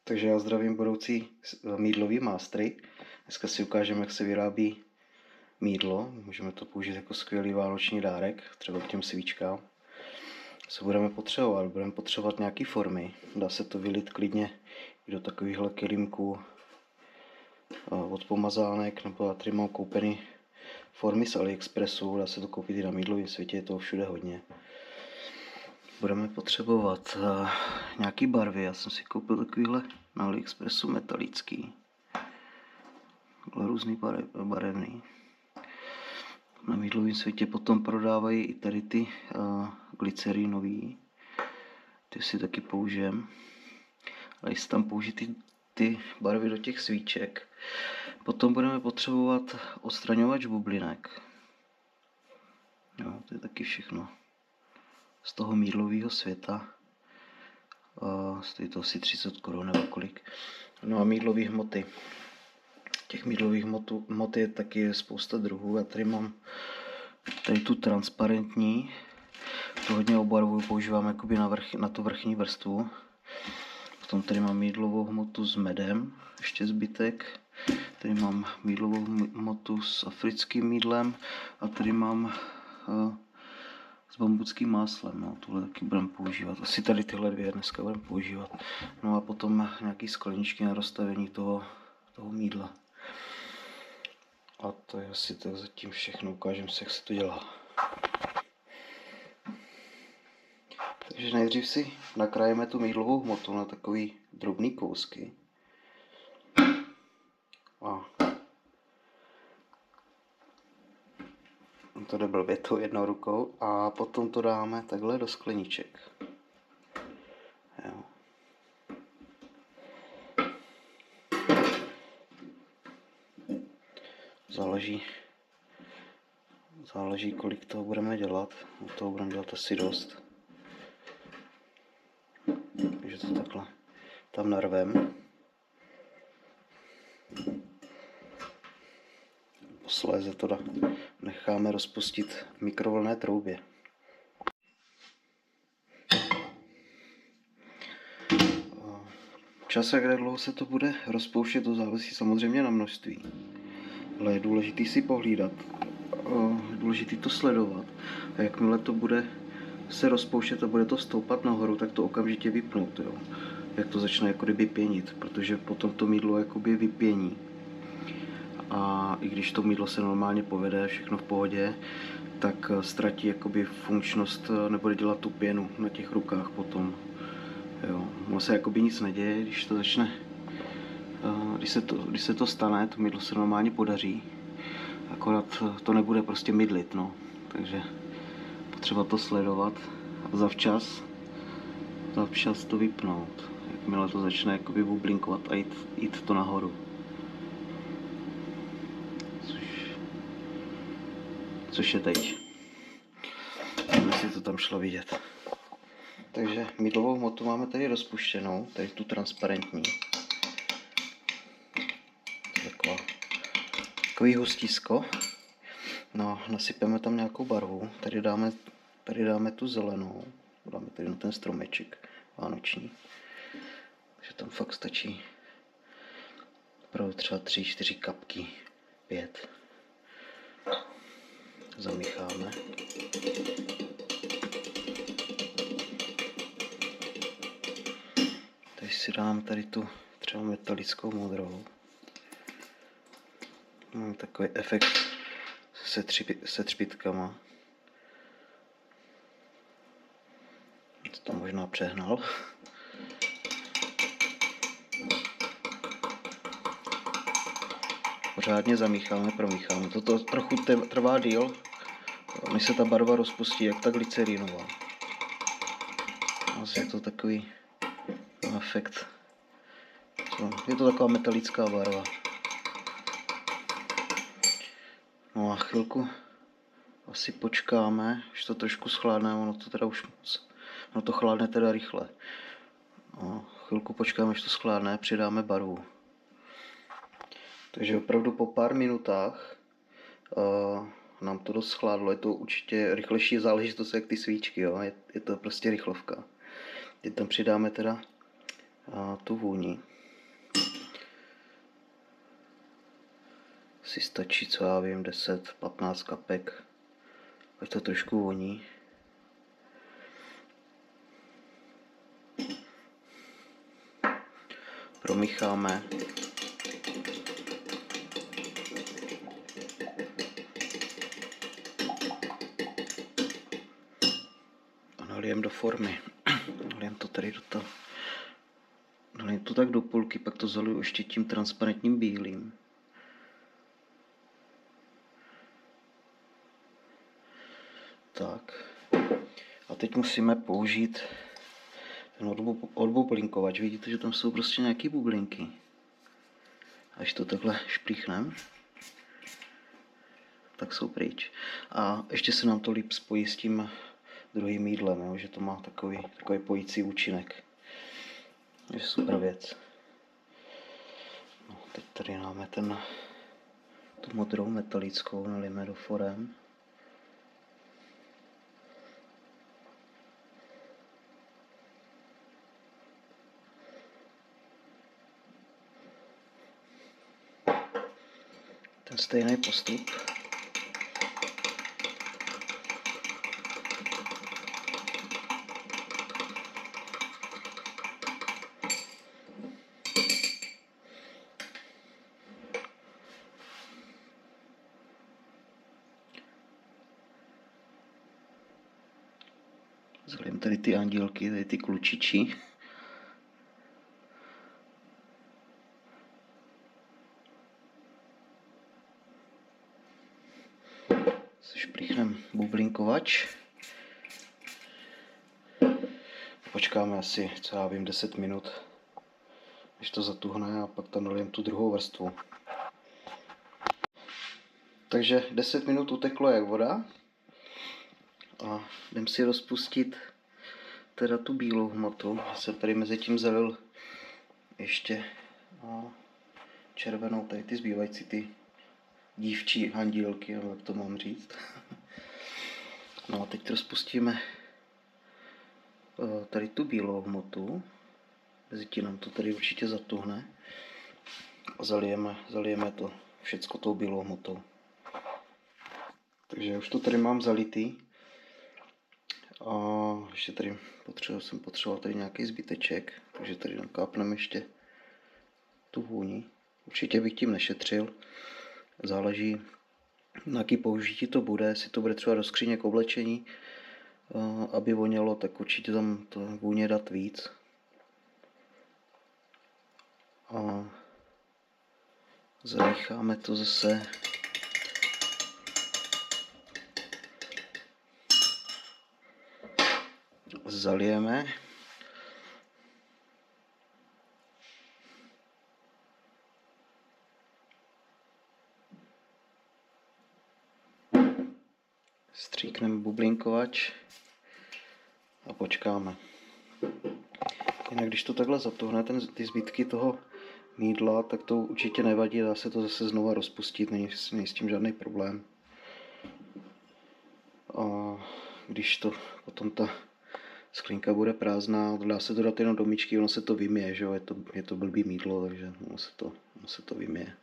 Takže já zdravím budoucí mýdlový mástry. Dneska si ukážeme, jak se vyrábí mýdlo. Můžeme to použít jako skvělý vánoční dárek, třeba k těm svíčkám. Co budeme potřebovat? Budeme potřebovat nějaké formy. Dá se to vylít klidně i do takovýchhle kelímků od pomazánek, nebo já tady mám koupeny formy z AliExpressu. Dá se to koupit i na mýdlovém světě, je toho všude hodně. Budeme potřebovat nějaký barvy. Já jsem si koupil takovýhle na AliExpressu metalický. Různý barevný. Na mýdlovém světě potom prodávají i tady ty glycerinový. Ty si taky použijeme. A jestli tam použít ty barvy do těch svíček. Potom budeme potřebovat odstraňovač bublinek. Jo, to je taky všechno z toho mýdlového světa. Stojí to asi 30 korun nebo kolik. No a mýdlové hmoty. Těch mýdlových hmot je taky spousta druhů. Já tady mám tady tu transparentní. To hodně obarvuju, používám jakoby na tu vrchní vrstvu. Potom tady mám mýdlovou hmotu s medem, ještě zbytek. Tady mám mýdlovou hmotu s africkým mýdlem a tady mám s bambuckým máslem. No, tohle taky budeme používat. Asi tady tyhle dvě dneska budeme používat. No a potom nějaký skleničky na rozstavení toho mýdla. A to je asi tak zatím všechno. Ukážeme si, jak se to dělá. Takže nejdřív si nakrájeme tu mýdlovou hmotu na takový drobný kousky. A to jde blbě tou jednou rukou. A potom to dáme takhle do skleniček. Jo. Záleží, kolik toho budeme dělat. Toho budeme dělat asi dost. Takže to takhle tam narvem. Posléze to necháme rozpustit v mikrovlnné troubě. Čas, jak dlouho se to bude rozpouštět, to závisí samozřejmě na množství. Ale je důležité si pohlídat. Je důležité to sledovat. A jakmile to bude se rozpouštět a bude to stoupat nahoru, tak to okamžitě vypnout. Jo. Jak to začne jako kdyby pěnit, protože potom to mýdlo jakoby vypění. A i když to mýdlo se normálně povede, všechno v pohodě, tak ztratí jakoby funkčnost, nebude dělat tu pěnu na těch rukách potom. Jo. Ono se jakoby nic neděje, když to začne, když se to stane, to mýdlo se normálně podaří, akorát to nebude prostě mydlit, no. Takže potřeba to sledovat a zavčas to vypnout, jakmile to začne jakoby bublinkovat a jít to nahoru. Což je teď. Jestli to tam šlo vidět. Takže mýdlovou hmotu máme tady rozpuštěnou, tady tu transparentní. Takový hustisko. No, nasypeme tam nějakou barvu. Tady dáme tu zelenou. Dáme tady na ten stromeček vánoční. Takže tam fakt stačí opravdu třeba 3-4 kapky, 5. Zamícháme. Teď si dám tady tu třeba metalickou modrou. Mám takový efekt se třpitkama. To tam možná přehnal. Pořádně zamícháme, promícháme. Toto trochu trvá díl, než se ta barva rozpustí, jak ta glycerinová. Je to takový efekt. Je to taková metalická barva. No a chvilku asi počkáme, až to trošku schladne, ono to teda už moc, no to chladne teda rychle. No, chvilku počkáme, až to schladne, přidáme barvu. Takže opravdu po pár minutách nám to dost schladlo, je to určitě rychlejší záležitost jak ty svíčky, jo? Je to prostě rychlovka. Teď tam přidáme teda tu vůni. Si stačí, co já vím, 10-15 kapek, ať to trošku voní. Promícháme. A nalijem do formy. Nalijem to tady do toho. Nalijem to tak do půlky, pak to zaliju ještě tím transparentním bílým. Tak. A teď musíme použít ten odbublinkovač. Vidíte, že tam jsou prostě nějaké bublinky. Až to takhle šplíchneme, tak jsou pryč. A ještě se nám to líp spojí s tím druhým jídlem, jo? Že to má takový pojící účinek. Je super věc. No, teď tady máme tu modrou metalickou, nalijeme do forem. Ten stejný postup. Zalijeme tady ty andílky, tady ty klučiči. Šplichneme bublinkovač. Počkáme asi, co já vím, 10 minut, než to zatuhne, a pak tam nalijeme tu druhou vrstvu. Takže 10 minut uteklo jak voda. A jdem si rozpustit teda tu bílou hmotu. Jsem tady mezi tím zalil ještě červenou, tady ty zbývající ty dívčí andílky, jak to mám říct. No a teď rozpustíme tady tu bílou hmotu. Mezitím nám to tady určitě zatuhne. A zalijeme to všecko tou bílou hmotou. Takže už to tady mám zalitý. A ještě tady jsem potřeboval tady nějaký zbyteček, takže tady nakápneme ještě tu vůni. Určitě bych tím nešetřil. Záleží, na jaký použití to bude. Jestli to bude třeba do skříně k oblečení, aby vonělo, tak určitě tam to vůně dát víc. A zamícháme to zase. Zalijeme. Stříkneme bublinkovač a počkáme. Jinak když to takhle zatuhne, ty zbytky toho mýdla, tak to určitě nevadí, dá se to zase znova rozpustit, není s tím žádný problém. A když to potom ta sklinka bude prázdná, dá se to dát jenom do myčky, ono se to vyměje, že jo? Je to blbý mýdlo, takže ono se to vyměje.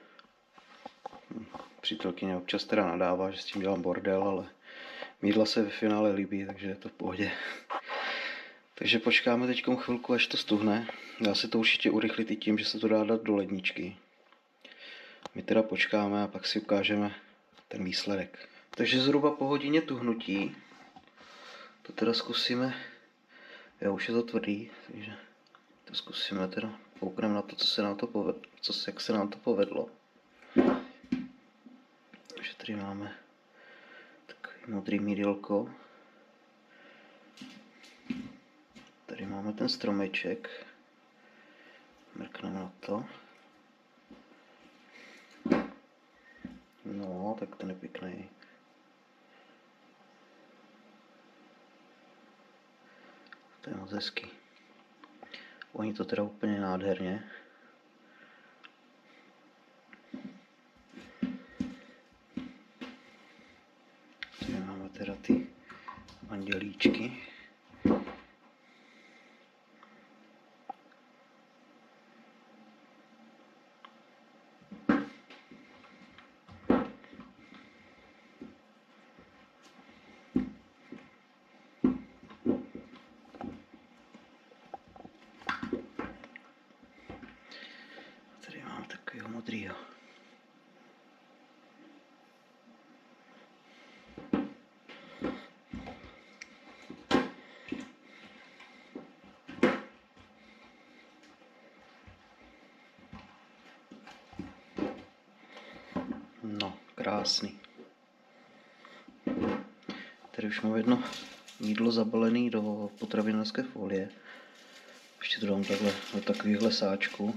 Přítelkyně občas teda nadává, že s tím dělám bordel, ale mýdla se ve finále líbí, takže je to v pohodě. Takže počkáme teď chvilku, až to stuhne. Dá se to určitě urychlit i tím, že se to dá dát do ledničky. My teda počkáme a pak si ukážeme ten výsledek. Takže zhruba po hodině tuhnutí to teda zkusíme. Jo, už je to tvrdý, takže to zkusíme teda. Koukneme na to, jak se nám to povedlo. Takže tady máme takový modrý mýdílko. Tady máme ten stromeček. Mrkneme na to. No, tak ten je pěkný. To je moc hezký. Voní to teda úplně nádherně. Tady máme teda ty andělíčky. modrýho. No, krásný. Tady už mám jedno jídlo zabalené do potravinářské folie. Ještě to dám takhle do takovýchhle sáčků.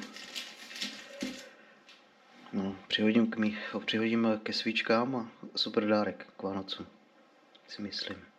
No, přihodím ke svíčkám a super dárek k Vánocům, si myslím.